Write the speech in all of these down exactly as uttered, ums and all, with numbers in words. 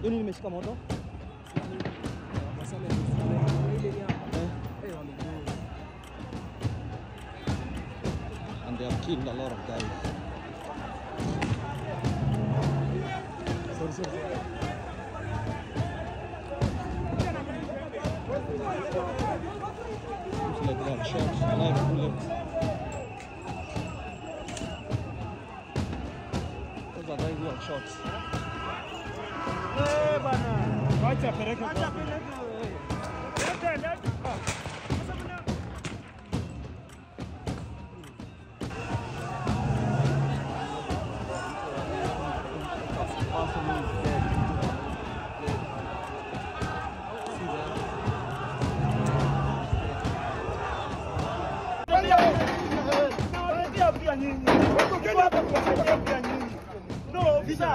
Yoni nimeshika moto. And they have killed a lot of guys. Sorry, sorry, sorry. Looks like they have shots, live bullets. Those are guys who have shots. Eh, bana. Wacha peleke. Wacha peleke. Lete, lete. No, visa.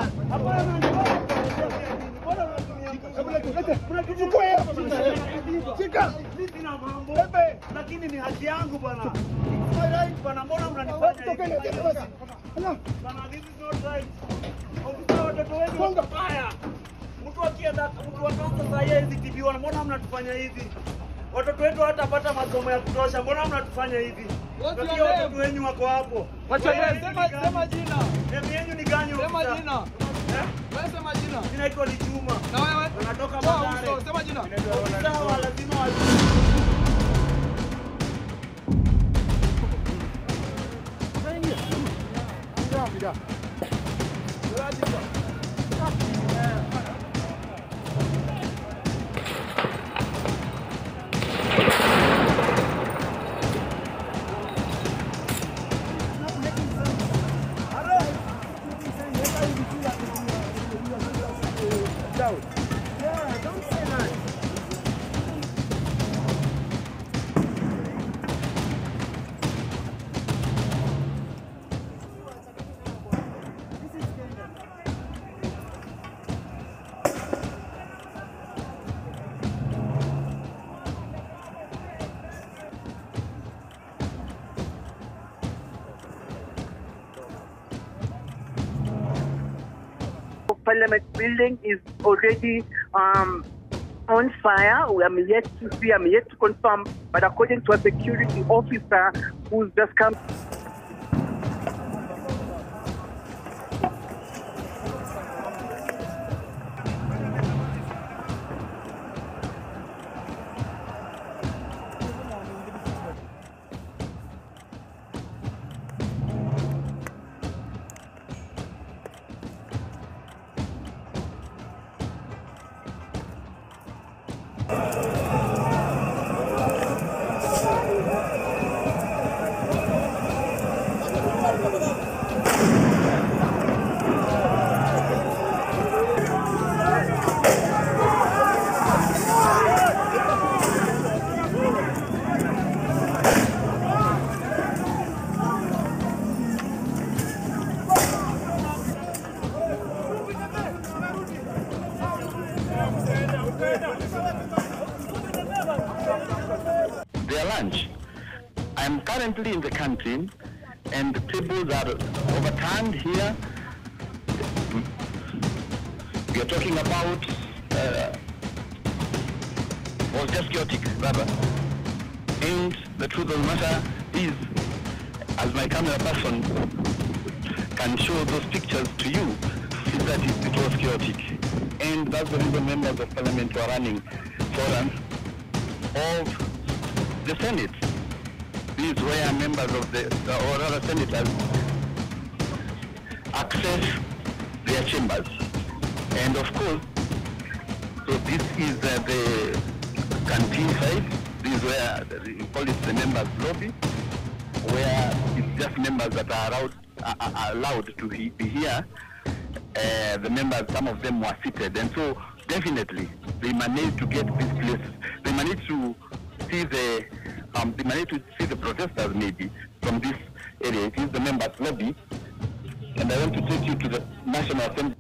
Lakini ni haki yangu bwana. My right bwana, mbona mnanifanya hivi? Bwana, this is not right. Ofisa watoto wetu wako mbaya. Mtu akienda mtu watoto sasa hizi tibiwa, mbona mnatufanya hivi? Watoto wetu hatapata masomo ya kutosha, mbona mnatufanya hivi? Lakini watoto wenu wako hapo. Wacha sema sema jina. Nemi yenu ni gani? Sema jina. Eh? Wewe sema jina. Ninaitwa Lijuma. Na wewe? Unatoka Bandari. Sema jina. Sawa, lazima wajue. Ndio. Parliament building is already um, on fire. We are yet to see, I'm yet to confirm, but according to a security officer who's just come. Their lunch. I'm currently in the canteen and the tables are overturned here. We are talking about uh, was just chaotic rather. And the truth of the matter is, as my camera person can show those pictures to you, is that it, it was chaotic. And that's the reason members of parliament were running forums of the Senate. This is where members of the, or rather senators, access their chambers. And of course, so this is uh, the canteen side. This is where we call it the members' lobby, where it's just members that are allowed, are, are allowed to be here. Uh, the members, some of them were seated, and so definitely they managed to get this place. They managed to see the, um, they managed to see the protesters maybe from this area. It is the members' lobby, and I want to take you to the National Assembly.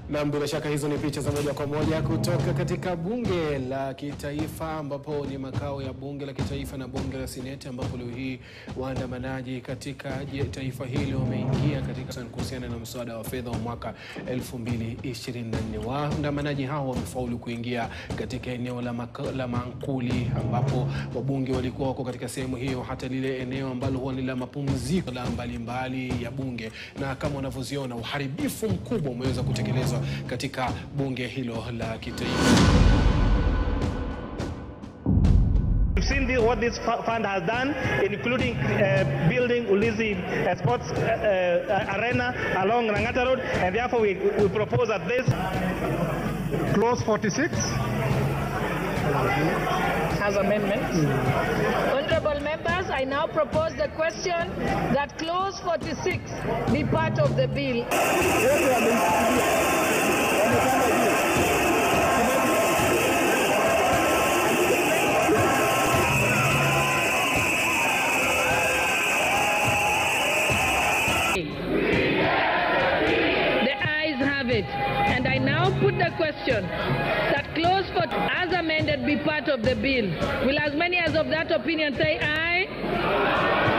Na bila shaka hizo ni picha za moja kwa moja kutoka katika bunge la kitaifa, ambapo ni makao ya bunge la kitaifa na bunge la seneti, ambapo leo hii waandamanaji katika taifa hili wameingia katika kuhusiana na mswada wa fedha wa mwaka elfu mbili ishirini na nne. Waandamanaji hao wamefaulu kuingia katika eneo la, la Mankuli, ambapo wabunge walikuwa wako katika sehemu hiyo, hata lile eneo ambalo huwa ni la mapumziko la mbalimbali ya bunge, na kama unavyoziona uharibifu mkubwa umeweza kutekelezwa katika bunge hilo la kitaifa. We've seen the, what this fund has done, including uh, building Ulizi uh, sports uh, uh, arena along Langata Road, and therefore we, we propose that this clause forty-six has amendments. Mm. Honorable members, I now propose the question that clause forty-six be part of the bill. And I now put the question that clause for as amended be part of the bill. Will as many as of that opinion say aye?